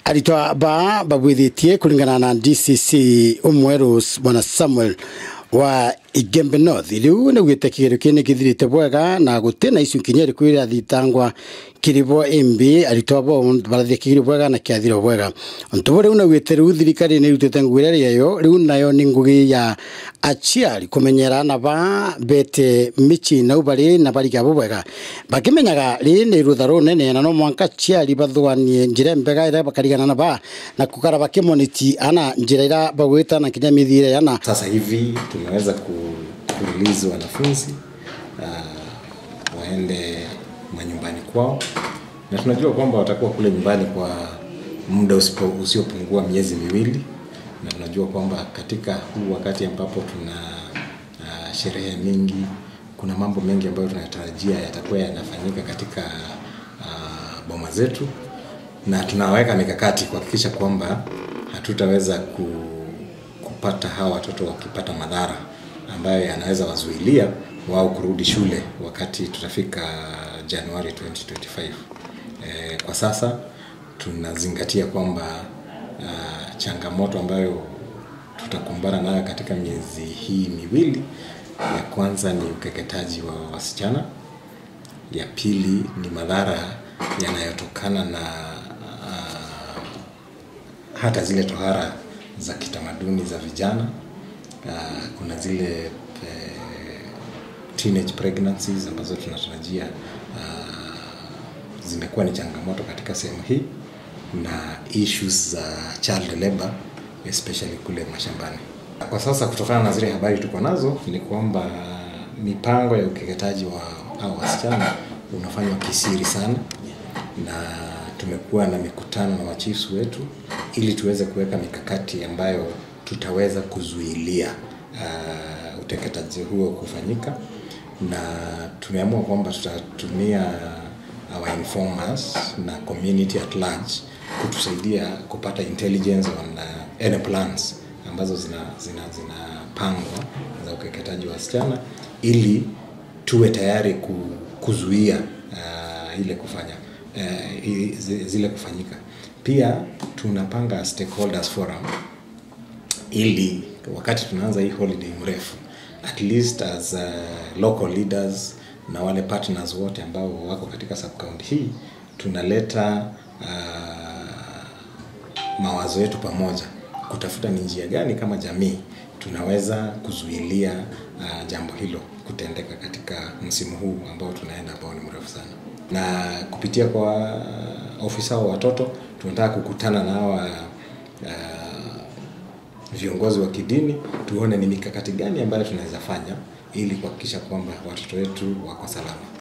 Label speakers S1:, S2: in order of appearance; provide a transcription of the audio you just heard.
S1: Aritwa bagwithitie kulingana na DCC umwerus bwana Samuel wa Igembe North riu ne gwitekigero kine kithirite bwega na gutena icu kinyeri kwira thitangwa kiribo imbi aritwa bo barathikigire bwega na kiathiro bwega onto riu na gwiteru thirikari ne rutete ngwire yayo riu nayo ni ngugi ya achiari kumenyera na ba bete michi na ubari na bari gabo bwega bakimenyaga ri ni rutharo nene na no mwanka chiari bathwanie njire mbega ira bakarigana na ba na kukara bakimoniti ana njira ira bagwita na kinyamithire yana.
S2: Sasa hivi tumeweza kurelease wanafunzi waende manyumbani kwao, na tunajua kwamba watakuwa kule nyumbani kwa muda usiopungua miezi miwili, na tunajua kwamba katika huu wakati ambapo tuna sherehe mingi, kuna mambo mengi ambayo tunatarajia yatakuwa yanafanyika katika boma zetu, na tunaweka mikakati kuhakikisha kwamba hatutaweza kupata hawa watoto wakipata madhara ambayo yanaweza wazuilia wao kurudi shule wakati tutafika Januari 2025. Kwa sasa tunazingatia kwamba changamoto ambayo tutakumbana nayo katika miezi hii miwili, ya kwanza ni ukeketaji wa wasichana, ya pili ni madhara yanayotokana na hata zile tohara za kitamaduni za vijana. Kuna zile teenage pregnancies ambazo tunatarajia zimekuwa ni changamoto katika sehemu hii, na issues za child labor especially kule mashambani. Kwa sasa kutokana na zile habari tuko nazo ni kwamba mipango ya ukeketaji wa hao wasichana unafanywa kisiri sana, na tumekuwa na mikutano na machiefs wetu ili tuweze kuweka mikakati ambayo tutaweza kuzuilia uteketaji huo kufanyika, na tumeamua kwamba tutatumia our informers na community at large kutusaidia kupata intelligence on any plans ambazo zinapangwa za ukeketaji wa wasichana, ili tuwe tayari kuzuia ile kufanya zile kufanyika. Pia tunapanga stakeholders forum ili wakati tunaanza hii holiday mrefu, at least as local leaders na wale partners wote ambao wako katika sub-county hii, tunaleta mawazo yetu pamoja kutafuta ni njia gani kama jamii tunaweza kuzuilia jambo hilo kutendeka katika msimu huu ambao tunaenda, ambao ni mrefu sana. Na kupitia kwa ofisa wa watoto tunataka kukutana na hawa viongozi wa kidini, tuone ni mikakati gani ambayo tunaweza fanya ili kuhakikisha kwamba watoto wetu wako salama.